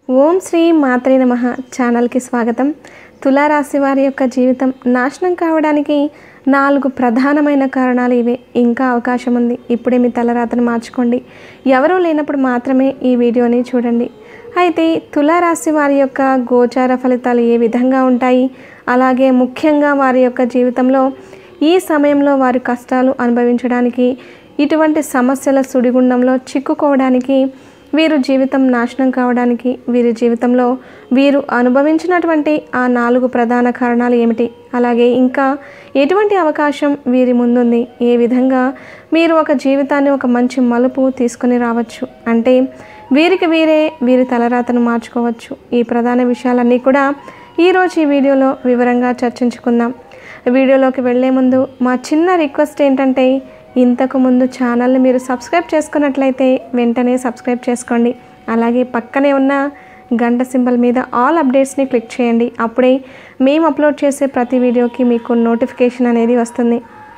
ఓం శ్రీ మాత్రే నమః ఛానల్కి స్వాగతం. తులారాశి వారి యొక్క జీవితం నాశనం కావడానికి 4 ప్రధానమైన కారణాలు ఇవే. ఇంకా అవకాశం ఉంది. ఇప్పుడే మీ తలరాతను మార్చుకోండి. ఎవరూ లేనప్పుడు మాత్రమే ఈ వీడియోని చూడండి. అయితే తులారాశి వారి యొక్క గోచార ఫలితాలు ఏ విధంగా ఉంటాయి, అలాగే ముఖ్యంగా వారి యొక్క జీవితంలో ఈ సమయంలో వారి కష్టాలు అనుభవించడానికి, ఇటువంటి సమస్యల సుడిగుండంలో చిక్కుకోవడానికి, వీరు జీవితం నాశనం కావడానికి, వీరి జీవితంలో వీరు అనుభవించినటువంటి ఆ 4 ప్రధాన కారణాలు ఏమిటి, అలాగే ఇంకా ఎటువంటి అవకాశం వీరి ముందుంది, ఏ విధంగా మీరు ఒక జీవితాన్ని ఒక మంచి మలుపు తీసుకొని రావచ్చు, అంటే వీరికి వీరి తలరాతను మార్చుకోవచ్చు. ఈ ప్రధాన విషయాలన్నీ కూడా ఈరోజు ఈ వీడియోలో వివరంగా చర్చించుకుందాం. వీడియోలోకి వెళ్ళే ముందు మా చిన్న రిక్వెస్ట్ ఏంటంటే, ఇంతకు ముందు ఛానల్ని మీరు సబ్స్క్రైబ్ చేసుకున్నట్లయితే వెంటనే సబ్స్క్రైబ్ చేసుకోండి. అలాగే పక్కనే ఉన్న గంట సింబల్ మీద ఆల్ అప్డేట్స్ని క్లిక్ చేయండి. అప్పుడే మేము అప్లోడ్ చేసే ప్రతి వీడియోకి మీకు నోటిఫికేషన్ అనేది వస్తుంది.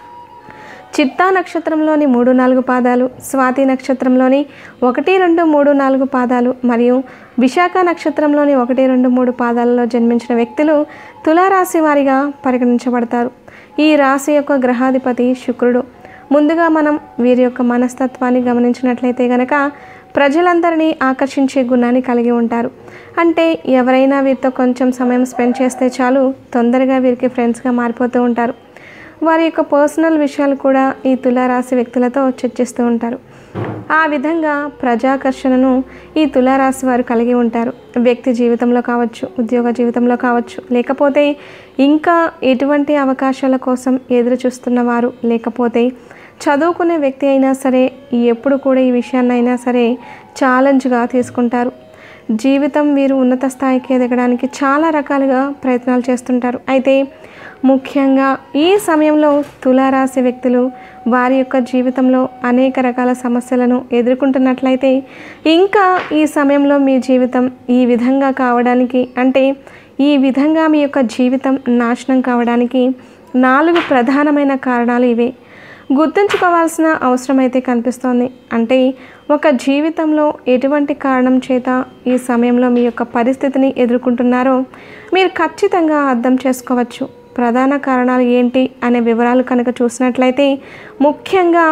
చిత్తా నక్షత్రంలోని 3-4 పాదాలు, స్వాతి నక్షత్రంలోని 1, 2, 3, 4 పాదాలు మరియు విశాఖ నక్షత్రంలోని 1, 2, 3 పాదాలలో జన్మించిన వ్యక్తులు తులారాశి వారిగా పరిగణించబడతారు. ఈ రాశి యొక్క గ్రహాధిపతి శుక్రుడు. ముందుగా మనం వీరి యొక్క మనస్తత్వాన్ని గమనించినట్లయితే గనక ప్రజలందరినీ ఆకర్షించే గుణాన్ని కలిగి ఉంటారు. అంటే ఎవరైనా వీరితో కొంచెం సమయం స్పెండ్ చేస్తే చాలు, తొందరగా వీరికి ఫ్రెండ్స్గా మారిపోతూ ఉంటారు. వారి యొక్క పర్సనల్ విషయాలు కూడా ఈ తులారాశి వ్యక్తులతో చర్చిస్తూ ఉంటారు. ఆ విధంగా ప్రజాకర్షణను ఈ తులారాశి వారు కలిగి ఉంటారు. వ్యక్తి జీవితంలో కావచ్చు, ఉద్యోగ జీవితంలో కావచ్చు, లేకపోతే ఇంకా ఎటువంటి అవకాశాల కోసం ఎదురు చూస్తున్నవారు, లేకపోతే చదువుకునే వ్యక్తి అయినా సరే ఎప్పుడు కూడా ఈ విషయాన్నైనా సరే ఛాలెంజ్గా తీసుకుంటారు. జీవితం వీరు ఉన్నత స్థాయికి ఎదగడానికి చాలా రకాలుగా ప్రయత్నాలు చేస్తుంటారు. అయితే ముఖ్యంగా ఈ సమయంలో తులారాశి వ్యక్తులు వారి యొక్క జీవితంలో అనేక రకాల సమస్యలను ఎదుర్కొంటున్నట్లయితే, ఇంకా ఈ సమయంలో మీ జీవితం ఈ విధంగా కావడానికి, అంటే ఈ విధంగా మీ యొక్క జీవితం నాశనం కావడానికి 4 ప్రధానమైన కారణాలు ఇవే. గుర్తుంచుకోవాల్సిన అవసరం అయితే కనిపిస్తోంది. అంటే ఒక జీవితంలో ఎటువంటి కారణం చేత ఈ సమయంలో మీ యొక్క పరిస్థితిని ఎదుర్కొంటున్నారో మీరు ఖచ్చితంగా అర్థం చేసుకోవచ్చు. ప్రధాన కారణాలు ఏంటి అనే వివరాలు కనుక చూసినట్లయితే, ముఖ్యంగా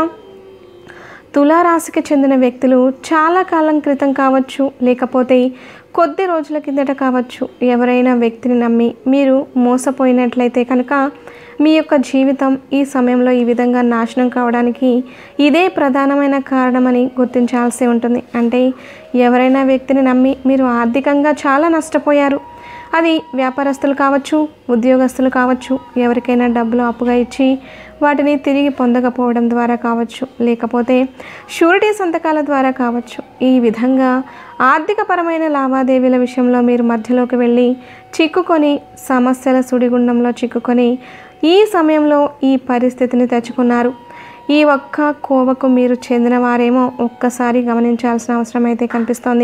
తులారాశికి చెందిన వ్యక్తులు చాలా కాలం క్రితం కావచ్చు, లేకపోతే కొద్ది రోజుల కిందట కావచ్చు, ఎవరైనా వ్యక్తిని నమ్మి మీరు మోసపోయినట్లయితే కనుక మీ యొక్క జీవితం ఈ సమయంలో ఈ విధంగా నాశనం కావడానికి ఇదే ప్రధానమైన కారణమని గుర్తించాల్సి ఉంటుంది. అంటే ఎవరైనా వ్యక్తిని నమ్మి మీరు ఆర్థికంగా చాలా నష్టపోయారు. అది వ్యాపారస్తులు కావచ్చు, ఉద్యోగస్తులు కావచ్చు, ఎవరికైనా డబ్బులు అప్పుగా ఇచ్చి వాటిని తిరిగి పొందకపోవడం ద్వారా కావచ్చు, లేకపోతే షూరిటీ సంతకాల ద్వారా కావచ్చు. ఈ విధంగా ఆర్థికపరమైన లావాదేవీల విషయంలో మీరు మధ్యలోకి వెళ్ళి చిక్కుకొని, సమస్యల సుడిగుండంలో చిక్కుకొని ఈ సమయంలో ఈ పరిస్థితిని తెచ్చుకున్నారు. ఈ ఒక్క కోవకు మీరు చెందిన వారేమో ఒక్కసారి గమనించాల్సిన అవసరం అయితే కనిపిస్తోంది.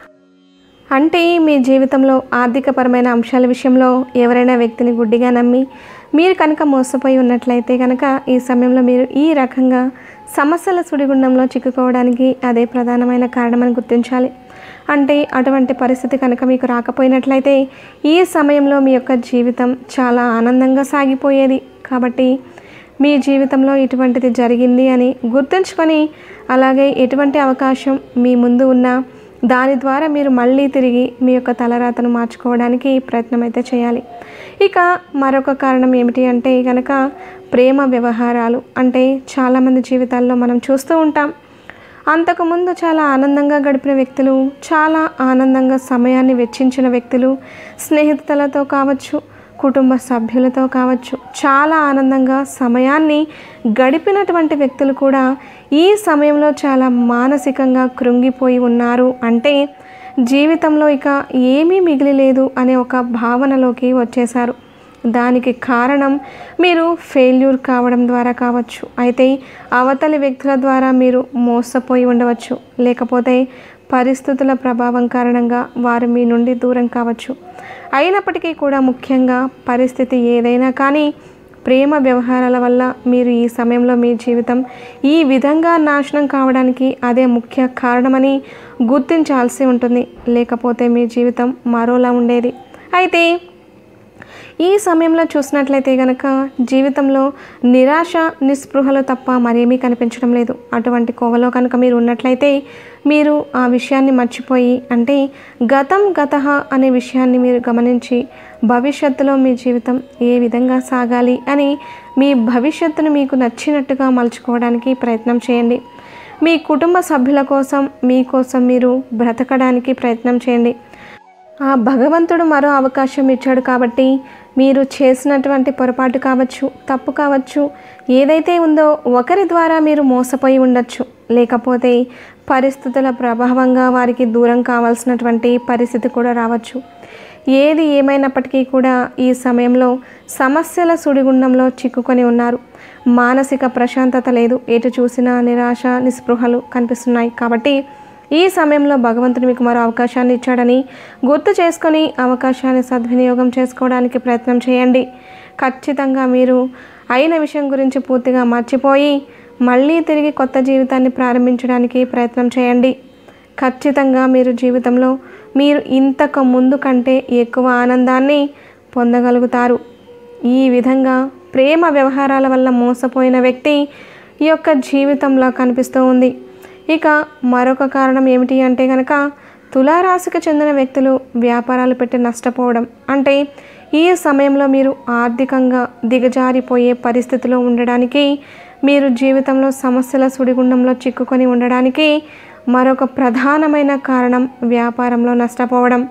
అంటే మీ జీవితంలో ఆర్థికపరమైన అంశాల విషయంలో ఎవరైనా వ్యక్తిని గుడ్డిగా నమ్మి మీరు కనుక మోసపోయి ఉన్నట్లయితే కనుక ఈ సమయంలో మీరు ఈ రకంగా సమస్యల సుడిగుండంలో చిక్కుకోవడానికి అదే ప్రధానమైన కారణమని గుర్తించాలి. అంటే అటువంటి పరిస్థితి కనుక మీకు రాకపోయినట్లయితే ఈ సమయంలో మీ యొక్క జీవితం చాలా ఆనందంగా సాగిపోయేది. కాబట్టి మీ జీవితంలో ఇటువంటిది జరిగింది అని గుర్తుంచుకొని, అలాగే ఎటువంటి అవకాశం మీ ముందు ఉన్నా దాని ద్వారా మీరు మళ్ళీ తిరిగి మీ యొక్క తలరాతను మార్చుకోవడానికి ప్రయత్నం అయితే చేయాలి. ఇక మరొక కారణం ఏమిటి అంటే కనుక ప్రేమ వ్యవహారాలు. అంటే చాలామంది జీవితాల్లో మనం చూస్తూ ఉంటాం, అంతకుముందు చాలా ఆనందంగా గడిపిన వ్యక్తులు, చాలా ఆనందంగా సమయాన్ని వెచ్చించిన వ్యక్తులు, స్నేహితులతో కావచ్చు, కుటుంబ సభ్యులతో కావచ్చు, చాలా ఆనందంగా సమయాన్ని గడిపినటువంటి వ్యక్తులు కూడా ఈ సమయంలో చాలా మానసికంగా కృంగిపోయి ఉన్నారు. అంటే జీవితంలో ఇక ఏమీ మిగిలి లేదు అనే ఒక భావనలోకి వచ్చేశారు. దానికి కారణం మీరు ఫెయిల్యూర్ కావడం ద్వారా కావచ్చు, అయితే అవతలి వ్యక్తుల ద్వారా మీరు మోసపోయి ఉండవచ్చు, లేకపోతే పరిస్థితుల ప్రభావం కారణంగా వారు మీ నుండి దూరం కావచ్చు. అయినప్పటికీ కూడా ముఖ్యంగా పరిస్థితి ఏదైనా కానీ ప్రేమ వ్యవహారాల వల్ల మీరు ఈ సమయంలో మీ జీవితం ఈ విధంగా నాశనం కావడానికి అదే ముఖ్య కారణమని గుర్తించాల్సి ఉంటుంది. లేకపోతే మీ జీవితం మరోలా ఉండేది. అయితే ఈ సమయంలో చూసినట్లయితే కనుక జీవితంలో నిరాశ నిస్పృహలు తప్ప మరేమీ కనిపించడం లేదు. అటువంటి కోవలో కనుక మీరు ఉన్నట్లయితే మీరు ఆ విషయాన్ని మర్చిపోయి, అంటే గతం గతః అనే విషయాన్ని మీరు గమనించి భవిష్యత్తులో మీ జీవితం ఏ విధంగా సాగాలి అని మీ భవిష్యత్తును మీకు నచ్చినట్టుగా మలుచుకోవడానికి ప్రయత్నం చేయండి. మీ కుటుంబ సభ్యుల కోసం, మీకోసం మీరు బ్రతకడానికి ప్రయత్నం చేయండి. ఆ భగవంతుడు మరో అవకాశం ఇచ్చాడు కాబట్టి మీరు చేసినటువంటి పొరపాటు కావచ్చు, తప్పు కావచ్చు, ఏదైతే ఉందో ఒకరి ద్వారా మీరు మోసపోయి ఉండొచ్చు. లేకపోతే పరిస్థితుల ప్రభావంగా వారికి దూరం కావాల్సినటువంటి పరిస్థితి కూడా రావచ్చు. ఏది ఏమైనప్పటికీ కూడా ఈ సమయంలో సమస్యల సుడిగుండంలో చిక్కుకొని ఉన్నారు. మానసిక ప్రశాంతత లేదు. ఎటు చూసినా నిరాశ నిస్పృహలు కనిపిస్తున్నాయి. కాబట్టి ఈ సమయంలో భగవంతుడు మీకు మరో అవకాశాన్ని ఇచ్చాడని గుర్తు చేసుకొని అవకాశాన్ని సద్వినియోగం చేసుకోవడానికి ప్రయత్నం చేయండి. ఖచ్చితంగా మీరు అయిన విషయం గురించి పూర్తిగా మర్చిపోయి మళ్ళీ తిరిగి కొత్త జీవితాన్ని ప్రారంభించడానికి ప్రయత్నం చేయండి. ఖచ్చితంగా మీరు జీవితంలో మీరు ఇంతకు ముందు కంటే ఎక్కువ ఆనందాన్ని పొందగలుగుతారు. ఈ విధంగా ప్రేమ వ్యవహారాల వల్ల మోసపోయిన వ్యక్తి ఈ యొక్క జీవితంలో కనిపిస్తూ ఉంది. ఇక మరొక కారణం ఏమిటి అంటే కనుక తులారాశికి చెందిన వ్యక్తులు వ్యాపారాలు పెట్టి నష్టపోవడం. అంటే ఈ సమయంలో మీరు ఆర్థికంగా దిగజారిపోయే పరిస్థితిలో ఉండడానికి, మీరు జీవితంలో సమస్యల సుడిగుండంలో చిక్కుకొని ఉండడానికి మరొక ప్రధానమైన కారణం వ్యాపారంలో నష్టపోవడం.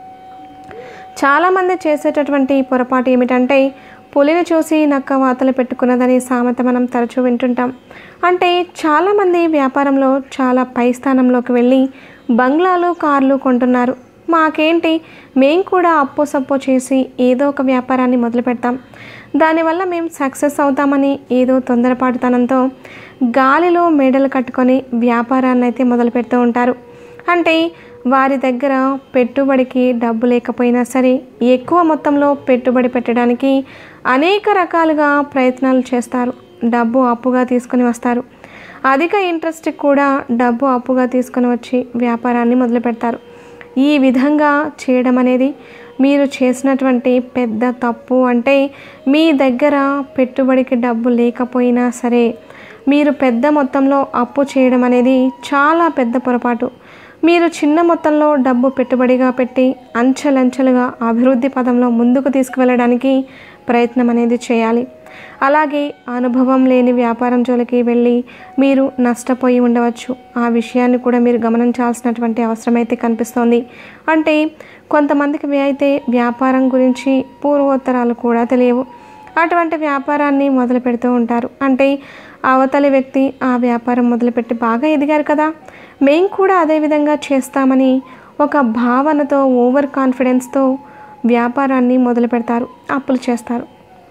చాలామంది చేసేటటువంటి పొరపాటు ఏమిటంటే పులిని చూసి నక్క వాతలు పెట్టుకున్నదని సామెత మనం తరచూ వింటుంటాం. అంటే చాలామంది వ్యాపారంలో చాలా పై స్థానంలోకి వెళ్ళి బంగ్లాలు, కార్లు కొంటున్నారు. మాకేంటి, మేము కూడా అప్పు సప్పు చేసి ఏదో ఒక వ్యాపారాన్ని మొదలు పెడతాం, దానివల్ల మేము సక్సెస్ అవుతామని ఏదో తొందరపాటుతనంతో గాలిలో మేడలు కట్టుకొని వ్యాపారాన్ని అయితే మొదలు పెడుతూ ఉంటారు. అంటే వారి దగ్గర పెట్టుబడికి డబ్బు లేకపోయినా సరే ఎక్కువ మొత్తంలో పెట్టుబడి పెట్టడానికి అనేక రకాలుగా ప్రయత్నాలు చేస్తారు. డబ్బు అప్పుగా తీసుకొని వస్తారు. అధిక ఇంట్రెస్ట్ కూడా డబ్బు అప్పుగా తీసుకొని వచ్చి వ్యాపారాన్ని మొదలు పెడతారు. ఈ విధంగా చేయడం అనేది మీరు చేసినటువంటి పెద్ద తప్పు. అంటే మీ దగ్గర పెట్టుబడికి డబ్బు లేకపోయినా సరే మీరు పెద్ద మొత్తంలో అప్పు చేయడం అనేది చాలా పెద్ద పొరపాటు. మీరు చిన్న మొత్తంలో డబ్బు పెట్టుబడిగా పెట్టి అంచెలంచెలుగా అభివృద్ధి పదంలో ముందుకు తీసుకువెళ్ళడానికి ప్రయత్నం అనేది చేయాలి. అలాగే అనుభవం లేని వ్యాపారం జోలికి వెళ్ళి మీరు నష్టపోయి ఉండవచ్చు. ఆ విషయాన్ని కూడా మీరు గమనించాల్సినటువంటి అవసరం అయితే కనిపిస్తోంది. అంటే కొంతమందికి అయితే వ్యాపారం గురించి పూర్వోత్తరాలు కూడా తెలియవు. అటువంటి వ్యాపారాన్ని మొదలు పెడుతూ ఉంటారు. అంటే అవతలి వ్యక్తి ఆ వ్యాపారం మొదలుపెట్టి బాగా ఎదిగారు కదా, మేము కూడా అదే విధంగా చేస్తామని ఒక భావనతో, ఓవర్ కాన్ఫిడెన్స్తో వ్యాపారాన్ని మొదలు పెడతారు, అప్పులు చేస్తారు.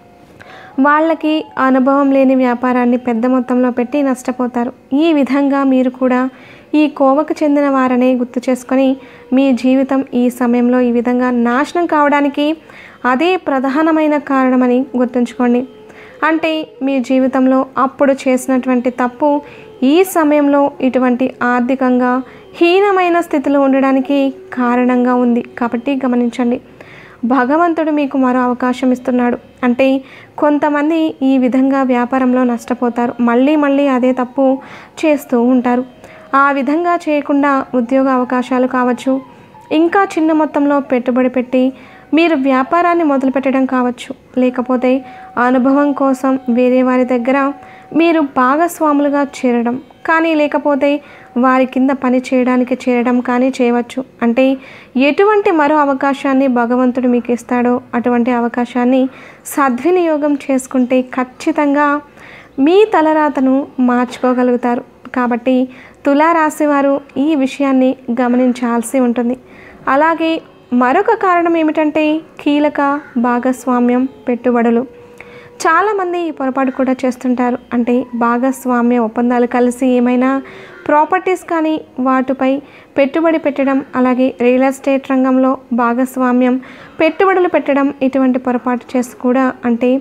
వాళ్ళకి అనుభవం లేని వ్యాపారాన్ని పెద్ద మొత్తంలో పెట్టి నష్టపోతారు. ఈ విధంగా మీరు కూడా ఈ కోవకు చెందిన వారనే గుర్తు చేసుకొని మీ జీవితం ఈ సమయంలో ఈ విధంగా నాశనం కావడానికి అదే ప్రధానమైన కారణమని గుర్తుంచుకోండి. అంటే మీ జీవితంలో అప్పుడు చేసినటువంటి తప్పు ఈ సమయంలో ఇటువంటి ఆర్థికంగా హీనమైన స్థితిలో ఉండడానికి కారణంగా ఉంది. కాబట్టి గమనించండి, భగవంతుడు మీకు మరో అవకాశం ఇస్తున్నాడు. అంటే కొంతమంది ఈ విధంగా వ్యాపారంలో నష్టపోతారు, మళ్ళీ అదే తప్పు చేస్తూ ఉంటారు. ఆ విధంగా చేయకుండా ఉద్యోగ అవకాశాలు కావచ్చు, ఇంకా చిన్న మొత్తంలో పెట్టుబడి పెట్టి మీరు వ్యాపారాన్ని మొదలుపెట్టడం కావచ్చు, లేకపోతే అనుభవం కోసం వేరే వారి దగ్గర మీరు భాగస్వాములుగా చేరడం కానీ, లేకపోతే వారి కింద పని చేయడానికి చేరడం కానీ చేయవచ్చు. అంటే ఎటువంటి మరో అవకాశాన్ని భగవంతుడు మీకు ఇస్తాడో అటువంటి అవకాశాన్ని సద్వినియోగం చేసుకుంటే ఖచ్చితంగా మీ తలరాతను మార్చుకోగలుగుతారు. కాబట్టి తులారాశి వారు ఈ విషయాన్ని గమనించాల్సి ఉంటుంది. అలాగే మరొక కారణం ఏమిటంటే కీలక భాగస్వామ్యం పెట్టుబడులు. చాలామంది ఈ పొరపాటు కూడా చేస్తుంటారు. అంటే భాగస్వామ్య ఒప్పందాలు కలిసి ఏమైనా ప్రాపర్టీస్ కానీ వాటిపై పెట్టుబడి పెట్టడం, అలాగే రియల్ ఎస్టేట్ రంగంలో భాగస్వామ్యం పెట్టుబడులు పెట్టడం, ఇటువంటి పొరపాటు చేసి కూడా అంటే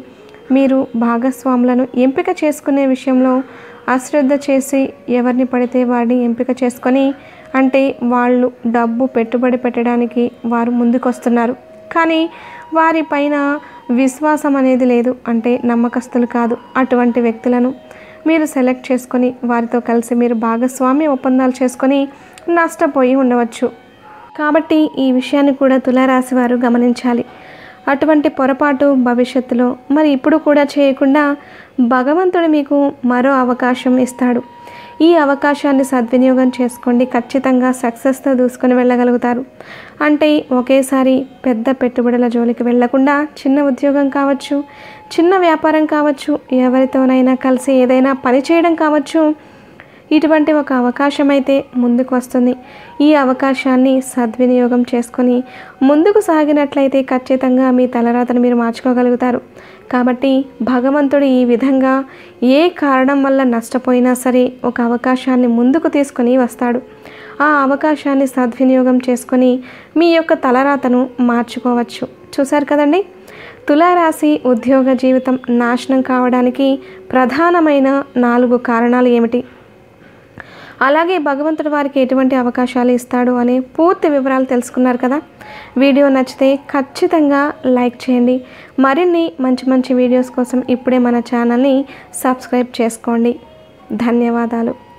మీరు భాగస్వాములను ఎంపిక చేసుకునే విషయంలో అశ్రద్ధ చేసి ఎవరిని పడితే వారిని ఎంపిక చేసుకొని, అంటే వాళ్ళు డబ్బు పెట్టుబడి పెట్టడానికి వారు ముందుకొస్తున్నారు, కానీ వారిపైన విశ్వాసం అనేది లేదు, అంటే నమ్మకస్తులు కాదు. అటువంటి వ్యక్తులను మీరు సెలెక్ట్ చేసుకొని వారితో కలిసి మీరు భాగస్వామ్య ఒప్పందాలు చేసుకొని నష్టపోయి ఉండవచ్చు. కాబట్టి ఈ విషయాన్ని కూడా తులారాశి వారు గమనించాలి. అటువంటి పొరపాటు భవిష్యత్తులో మరి ఇప్పుడు కూడా చేయకుండా భగవంతుడు మీకు మరో అవకాశం ఇస్తాడు. ఈ అవకాశాన్ని సద్వినియోగం చేసుకోండి. ఖచ్చితంగా సక్సెస్తో దూసుకొని వెళ్ళగలుగుతారు. అంటే ఒకేసారి పెద్ద పెట్టుబడుల జోలికి వెళ్లకుండా చిన్న ఉద్యోగం కావచ్చు, చిన్న వ్యాపారం కావచ్చు, ఎవరితోనైనా కలిసి ఏదైనా పని చేయడం కావచ్చు, ఇటువంటి ఒక అవకాశం అయితే ముందుకు వస్తుంది. ఈ అవకాశాన్ని సద్వినియోగం చేసుకొని ముందుకు సాగినట్లయితే ఖచ్చితంగా మీ తలరాతను మీరు మార్చుకోగలుగుతారు. కాబట్టి భగవంతుడు ఈ విధంగా ఏ కారణం వల్ల నష్టపోయినా సరే ఒక అవకాశాన్ని ముందుకు తీసుకొని వస్తాడు. ఆ అవకాశాన్ని సద్వినియోగం చేసుకొని మీ యొక్క తలరాతను మార్చుకోవచ్చు. చూశారు కదండి, తులారాశి ఉద్యోగ జీవితం నాశనం కావడానికి ప్రధానమైన 4 కారణాలు ఏమిటి, అలాగే భగవంతుడు వారికి ఎటువంటి అవకాశాలు ఇస్తాడు అనే పూర్తి వివరాలు తెలుసుకున్నారు కదా. వీడియో నచ్చితే ఖచ్చితంగా లైక్ చేయండి. మరిన్ని మంచి మంచి వీడియోస్ కోసం ఇప్పుడే మన ఛానల్ని సబ్స్క్రైబ్ చేసుకోండి. ధన్యవాదాలు.